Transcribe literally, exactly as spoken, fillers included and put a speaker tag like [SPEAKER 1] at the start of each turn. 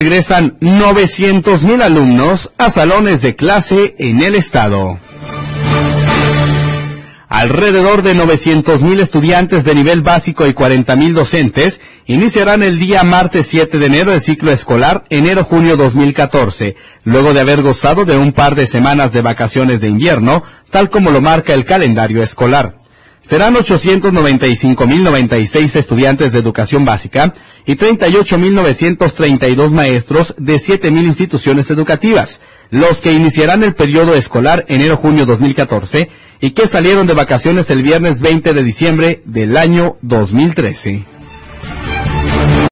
[SPEAKER 1] regresan novecientos mil alumnos a salones de clase en el estado. Alrededor de novecientos mil estudiantes de nivel básico y cuarenta mil docentes iniciarán el día martes siete de enero el ciclo escolar enero-junio dos mil catorce, luego de haber gozado de un par de semanas de vacaciones de invierno, tal como lo marca el calendario escolar. Serán ochocientos noventa y cinco mil noventa y seis estudiantes de educación básica y treinta y ocho mil novecientos treinta y dos maestros de siete mil instituciones educativas, los que iniciarán el periodo escolar enero-junio dos mil catorce y que salieron de vacaciones el viernes veinte de diciembre del año dos mil trece.